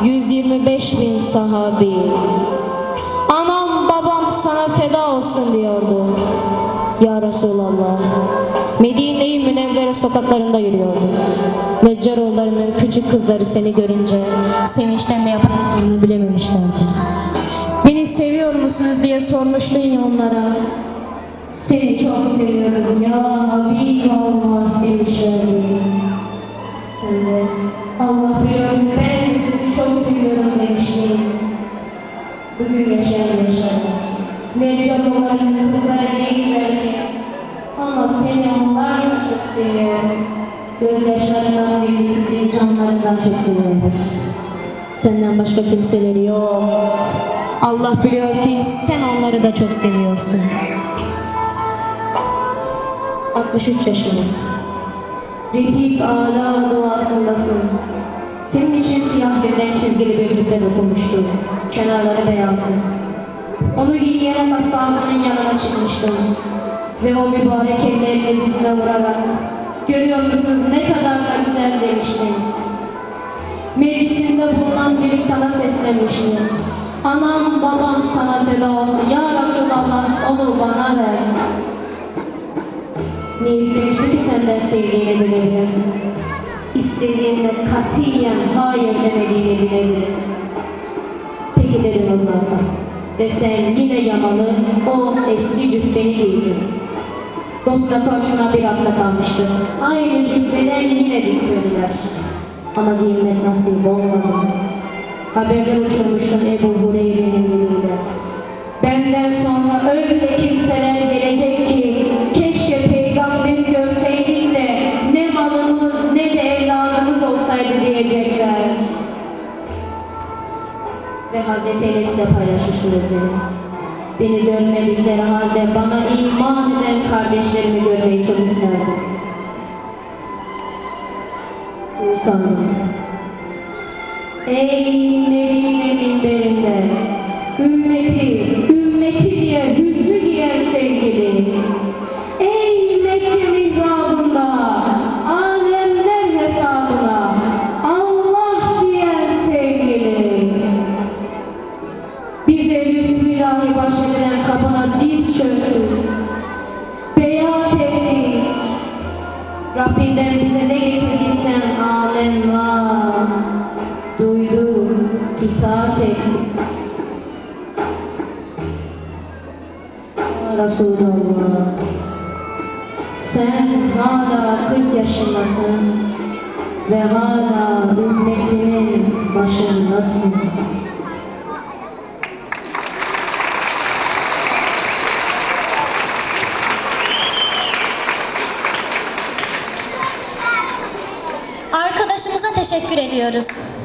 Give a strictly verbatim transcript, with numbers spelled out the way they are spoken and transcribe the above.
yüz yirmi beş bin sahabi. Anam babam sana feda olsun diyordu. Ya Resulallah. Medine-i Münevvere sokaklarında yürüyordu. Neccaroğullarının küçük kızları seni görünce sevinçten ne yapacaklarını bilememişlerdi. Beni seviyor musunuz diye sormuştun ya onlara. Seni çok seviyorum ya Habiballah demişlerdi. Sen de Allah biliyor ben sizi çok seviyorum demiştin. Bugün yaşayan yaşar. Neccaroğullarının kızları değillerdi. Ama seni onlar çok seviyor. Gözyaşlarından ve gittiği canlarından çok seviyor. Senden başka kimseleri yok. Allah biliyor ki sen onları da çok seviyorsun. altmış üç yaşındasın. Refik Ala duasındasın. Senin için siyah birden çizgili bir cübbe dokunmuştu. Kenarları beyazdı. Onu giyerek ashabının yanına çıkmıştım. Ve o mübarek ellerini dizine vurarak görüyor musunuz ne kadar da güzel demiştim. Meclisinde bulunan biri sana seslemişti. Anam babam sana feda olsun. Ya Resulallah onu bana ver. Ne istemişti ki senden sevdiğini bilebilirim. İstediğinde katiyen hayır demediğini bilebilirim. Peki dedim o zaman. Ve sen yine yamalı o eski cübbeni giydin. Dostlar şuna bir hafta kalmıştı. Aynı cübbeden yine diktirdiler. Ama giymek nasip olmadı. Haberler uçurmuştun Ebu Hureyre'nin diliyle. Benden sonra öyle kimseler gelecek ki keşke peygamberi görseydik de ne malımız ne de evladımız olsaydı diyecekler. Ve Hazreti Enes'le paylaşmıştır özleri. Beni görmedikleri halde bana iman eden kardeşlerimi görmeyi çok isterdim. Sultanım. Ey Medine minberinde, ümmeti, ümmeti diye hüznü giyen sevgili. Ey Mekke mihrabında, alemler hesabına, Allah diyen sevgili. Bize lütfü ilahi bahşedilen kapına diz çöktü. Beyat etti. Rabbinden bize ne getirdiysen amenna. Duydu, itaat etti. Ya Resulallah, sen hala kırk yaşındasın ve hala ümmetinin başındasın. Arkadaşımıza teşekkür ediyoruz.